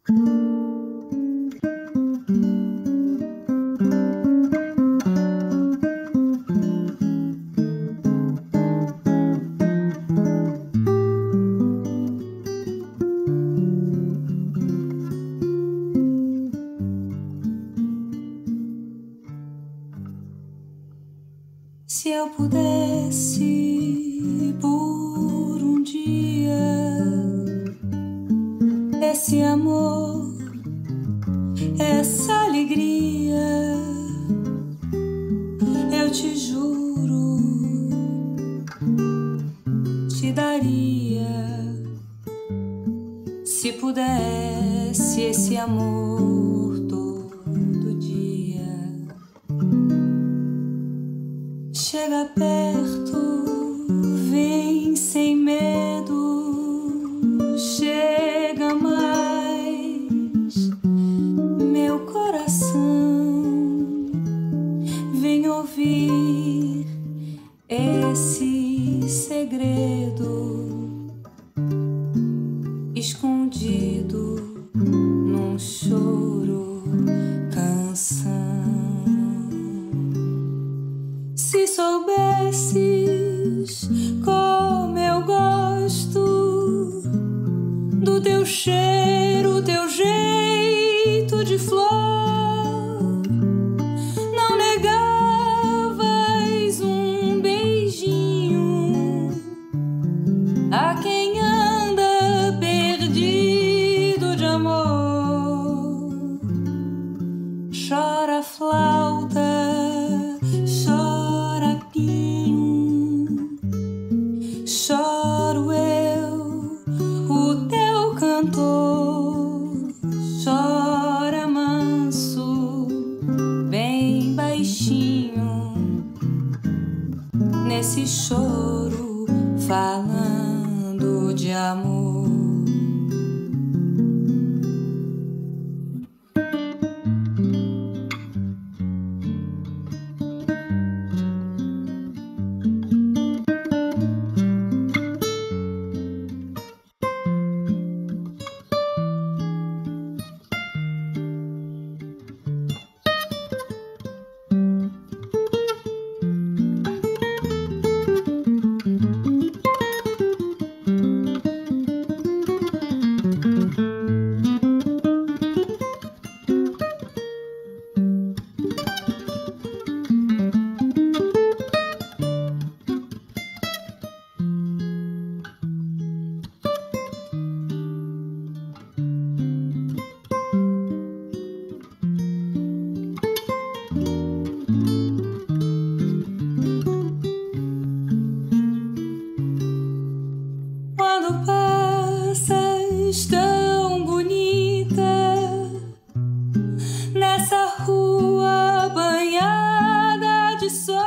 Se eu pudesse por um dia esse amor, essa alegria, eu te juro, te daria. Se pudesse esse amor todo dia. Chega perto, vem sem medo, chega mais, meu coração, vem ouvir esse segredo escondido num choro, canção. Se soubesses como eu gosto do teu cheiro, teu jeito de flor, não negavas um beijinho a quem anda perdido de amor. Chora flauta, choro eu, o teu cantor, chora manso, bem baixinho, nesse choro falando de amor. Quando passas tão bonita nessa rua banhada de sol,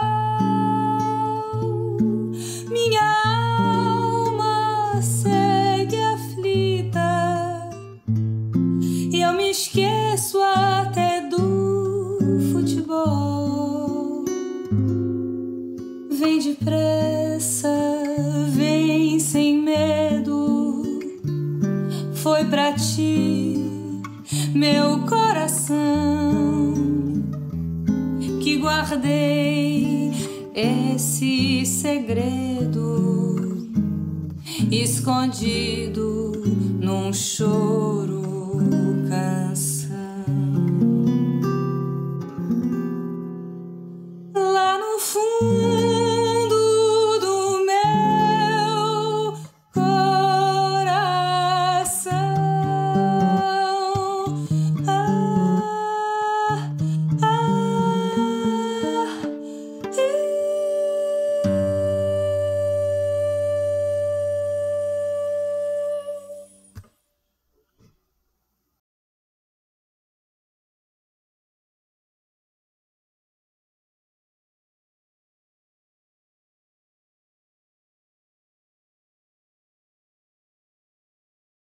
minha alma segue aflita e eu me esqueço até do futebol. Vem depressa, vem sem medo, foi pra ti, meu coração, que guardei esse segredo escondido num choro.